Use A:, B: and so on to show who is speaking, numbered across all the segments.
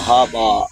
A: haba.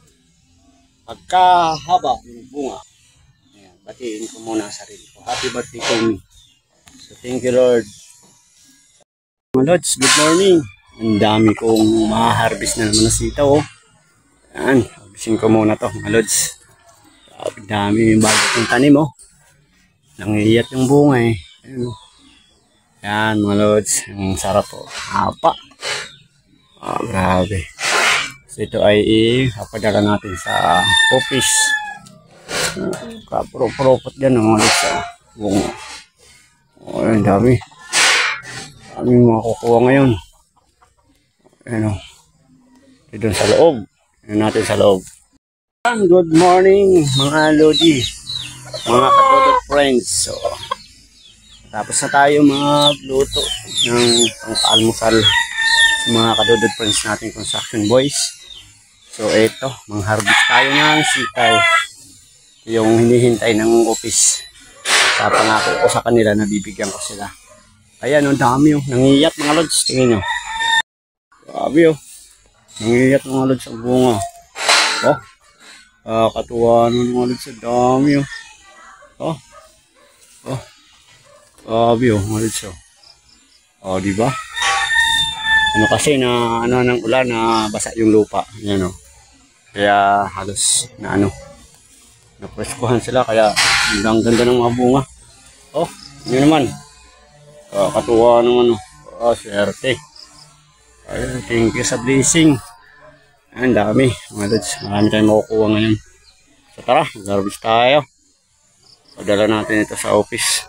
A: Pagkahaba ng bunga. Ayan, batiin ko muna ang sarili ko. Happy birthday to me. So thank you Lord. Mga Lods, good morning. Ang dami kong ma-harvest na naman na sitaw. Oh. Ayan, harvestin ko muna to mga Lods. Ang dami yung bago kong tanim. Oh. Nangiyat yung bunga eh. Ayan, oh. Ayan mga Lods, ang sarap po. Apa. Grabe. So ito ay ipapadala natin sa office. Kapro-propot dyan mga Lods sa bunga. Ang dami. Dami makukuha ngayon. Ayan o. Doon sa loob. Ayan natin sa loob. Good morning mga Lodi. Mga katodot friends. So, tapos na tayo magluto ng pang-almusal sa mga katodot friends natin construction boys. So ito, mang-harvest tayo ng sitaw. Yung hinihintay ng office. Sa pangako ko sa kanila na bibigyan ko sila. Ayan, ang dami yung nangiyat mga Lods. Tingnan nyo. Grabe oh. Nangiyat mga Lods ang bunga. Oh. Katuwa nun mga Lods. Ang dami oh. Oh. Oh. Grabe oh mga Lods oh. Oh, diba? Ano kasi na ano ng ulan na basa yung lupa. Ayan oh. Kaya halos na ano. Napreskuhan sila kaya ang ganda ng mga bunga. Oh, yun naman. Katuwa naman oh. Swerte. Ayun, thank you sa blessing. Ang dami mga Lods. Marami tayong makukuha ngayon. So tara, mag-harvest tayo. Padala natin ito sa office.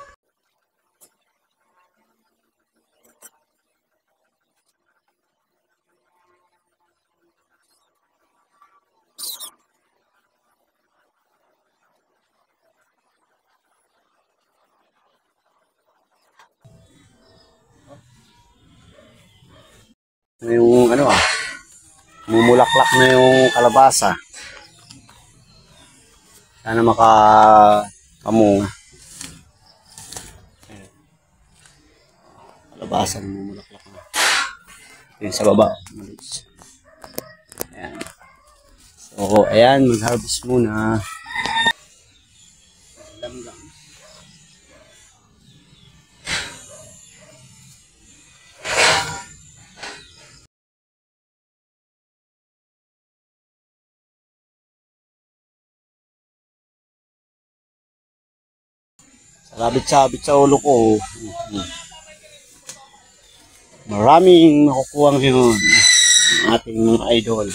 A: Yung ano mumulaklak na yung kalabasa. Sana makamunga. Kalabasa na mumulaklak na. Yun sa baba. Ayan. So ayan, mag-harvest muna. Lamgang. Sabit-sabit sa ulo ko. Maraming makukuha ngayon ang ating mga idol.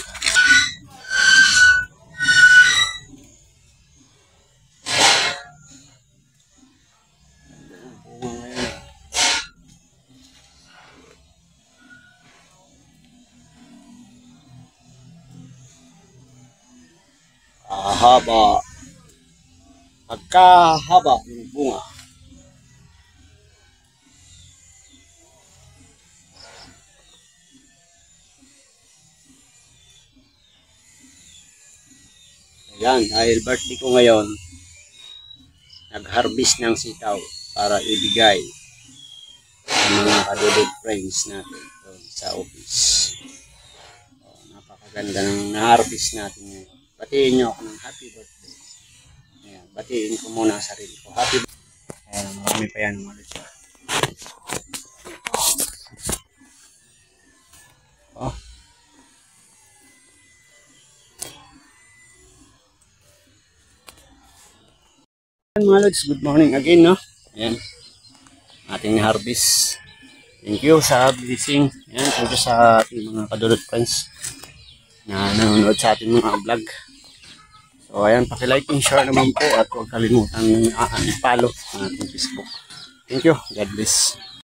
A: Haba. Pagkahaba ng bunga. Ayan, dahil birthday ko ngayon, nag-harvest ng sitaw para ibigay sa mga kadudod friends natin sa office. Napakaganda ng na-harvest natin ngayon. Batiin nyo ako ng happy birthday. Ayan, batiin ko muna ang sarili ko. Happy birthday. Ayan, marami pa yan mga Lods. Oh. Mga Lods, good morning again, no? Ayan, ating harvest. Thank you sa blessing. Ayan, thank you sa ating mga kadulot friends na nanonood sa ating mga vlog. So ayan, paki-like and share naman po at huwag kalimutan i-follow ang ating Facebook. Thank you, God bless.